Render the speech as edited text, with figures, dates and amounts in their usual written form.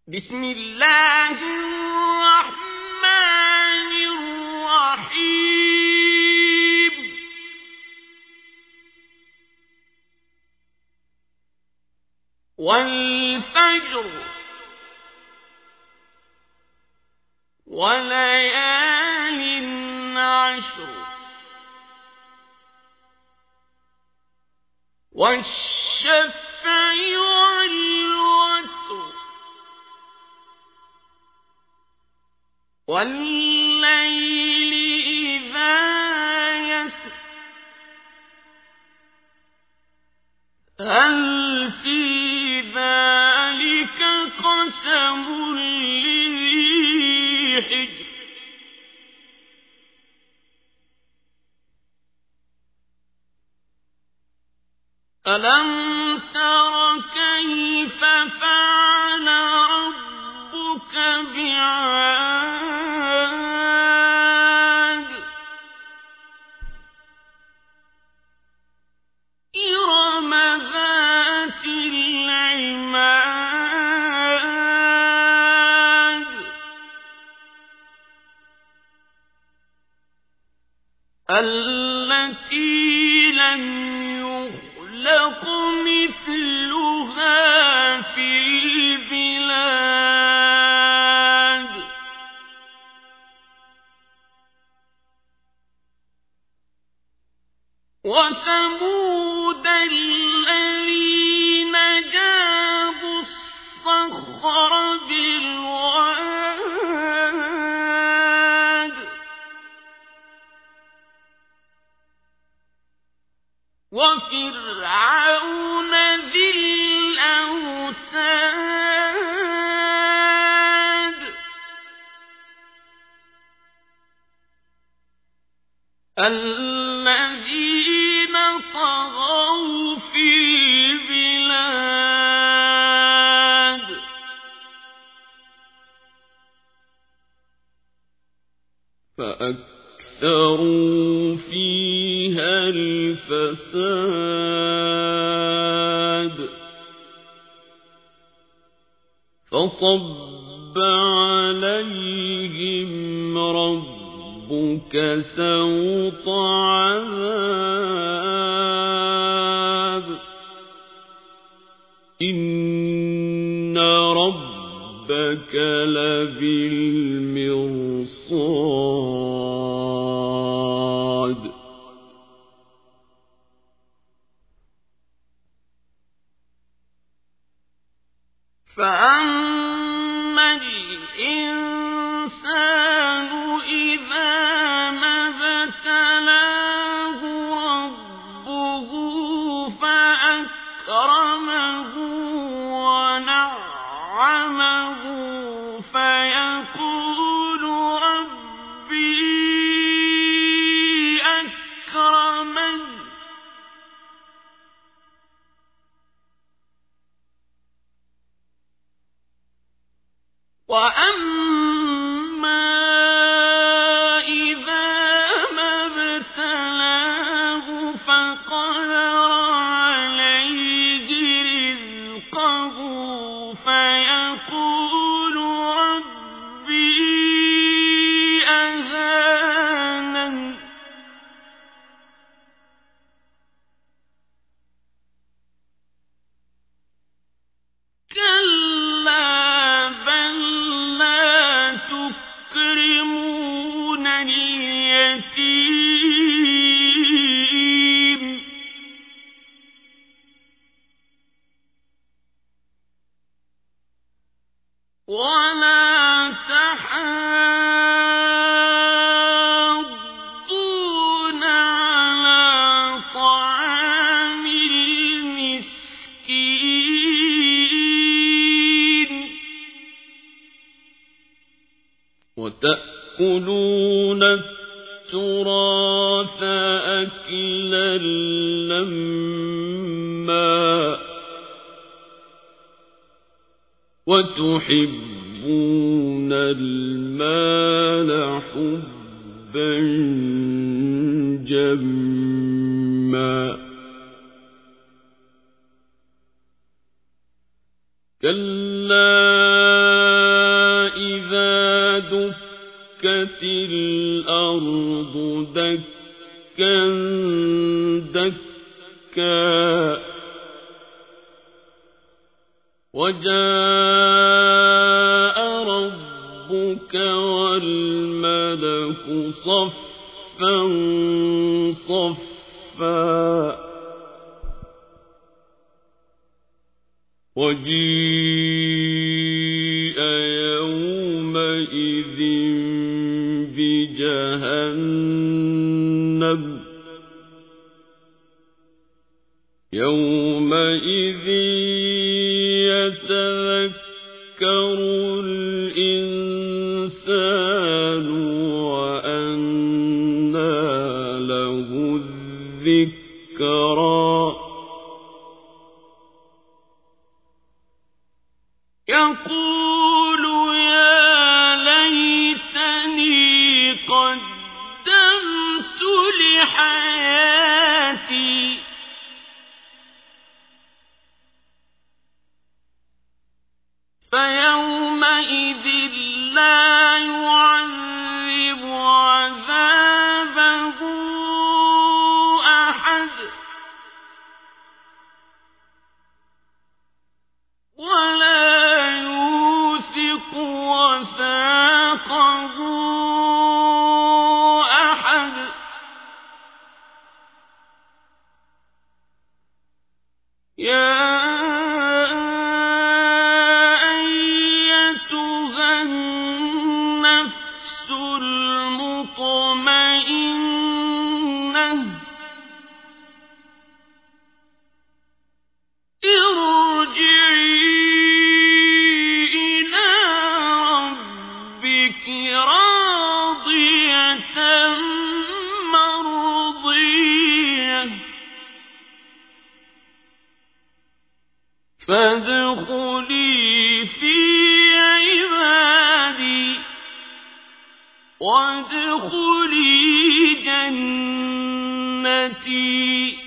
بسم الله الرحمن الرحيم والفجر وليال عشر والشفع والوتر والليل إذا يسر هل في ذلك قسم لذي حجر ألم تر كيف فعل ربك بعاد إرم ذات العماد التي لم يخلق مثلها في البلاد وثمود الذين جابوا الصخر بالواد وفرعون ذي الأوتاد الذين طغوا في البلاد فأكثروا فيها الفساد فصب عليهم ربك سوط عذاب إن ربك لبالمرصاد فأما الإنسان إذا ما ابتلاه ربه فأكرمه ونعمه فيقول ربي أكرمن وأما إذا ما ابتلاه فقدر عليه رزقه فيقول ربي أهانن كلا بل لا تكرمون اليتيم ولا تحاضون على طعام المسكين وتأكلون التراث أكلا لما وتحبون المال حبا جما كلا دكا وجاء ربك والملك صفا صفا وجيء يومئذ بجهنم يومئذ يتذكر الإنسان وأنى له الذكرى يقول يا ليتني قدمت لحياتي فيومئذ لا يعذب عذابه أحد ولا يوثق وثاقه أحد يا أيتها النفس المطمئنة ارجعي إلى ربك راضية مرضية فادخلي في عبادي وادخلي جنتي